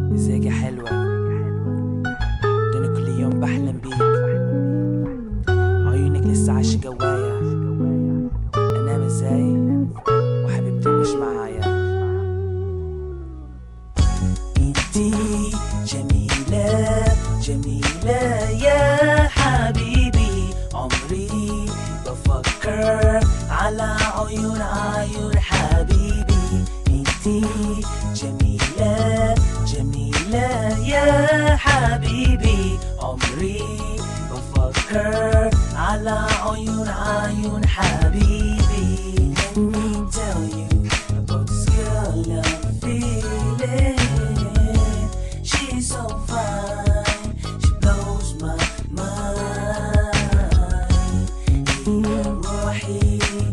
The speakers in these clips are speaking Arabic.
ازيك يا حلوة؟ ده انا كل يوم بحلم بيك، عيونك لسه عايشة جوايا. انام ازاي وحبيبتي مش معايا؟ انتي جميلة جميلة يا حبيبي، عمري بفكر على عيون حبيبي. انتي جميلة جميلة يا حبيبي، عمري بفكر على عيون حبيبي. Let me tell you about this girl I'm feeling. She's so fine, she blows my mind. هي روحي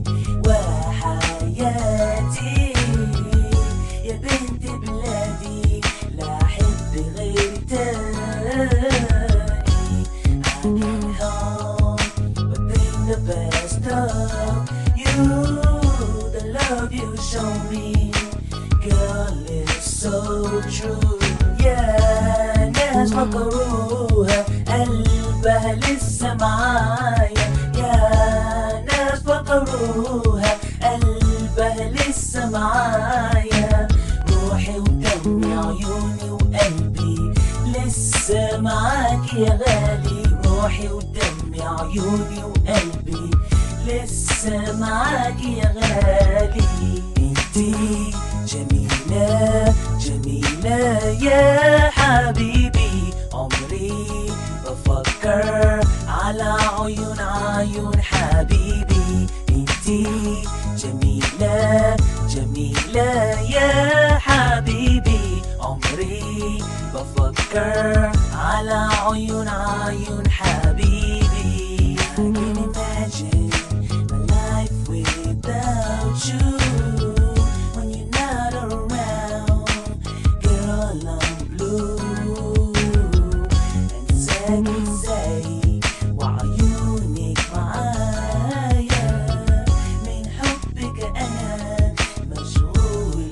وحياتي، يا بنت بلادي لا أحب غير تاني. I came home but think the best of you. The love you show me, girl, is so true. يا ناس فكروها قلبها لسه معايا، يا ناس فكروها قلبها لسه معايا. روحي ودمي عيوني وقلبي لسه معاك يا غالي. روحي ودمي عيوني وقلبي لسه معاك يا غالي. انتي جميلة جميلة يا حبيبي، عمري بفكر على عيون حبيبي. انتي جميلة جميلة يا حبيبي، عمري بفكر على عيون حبيبي. I can imagine my life without you. When you're not around, girl, I'm blue. انساك ازاي وعيونك معايا، من حبك انا مشغول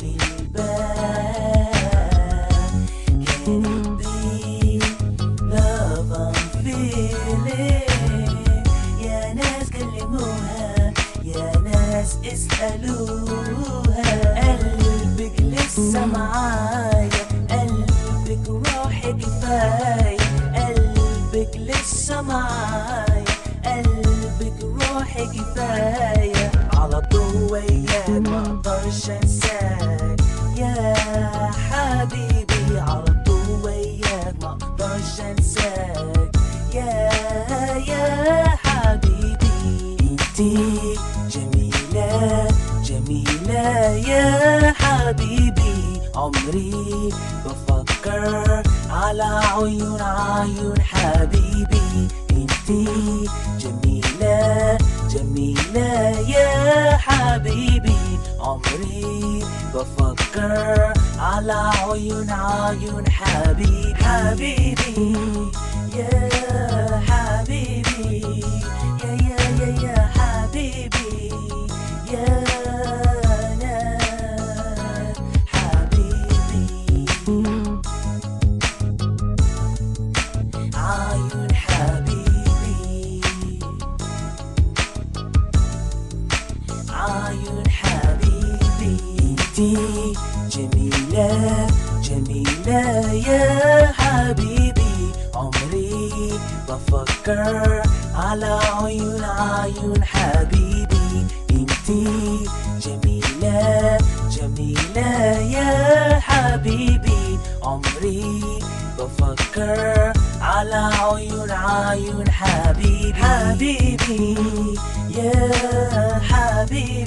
البال. Can it be love I'm feeling؟ يا ناس كلموها، يا ناس اسألوها. قلبك لسه معايا، قلبك روحي كفاية. قلبك لسه معايا، قلبك روحي كفاية. على طول وياك مقدرش انساك يا حبيبي. على طول وياك مقدرش انساك يا حبيبي. انتي جميلة جميلة يا حبيبي، عمري بفكر على عيون حبيبي. انتي جميلة جميلة يا حبيبي، عمري بفكر على عيون حبيبي. حبيبي يا حبيبي، يا حبيبي يا ناس حبيبي. عيون حبيبي، عيون حبيبي. انتي جميلة جميلة يا حبيبي، عمري بفكر على عيون حبيبي. انتي جميلة جميلة يا حبيبي، عمري بفكر على عيون حبيبي. حبيبي يا حبيبي.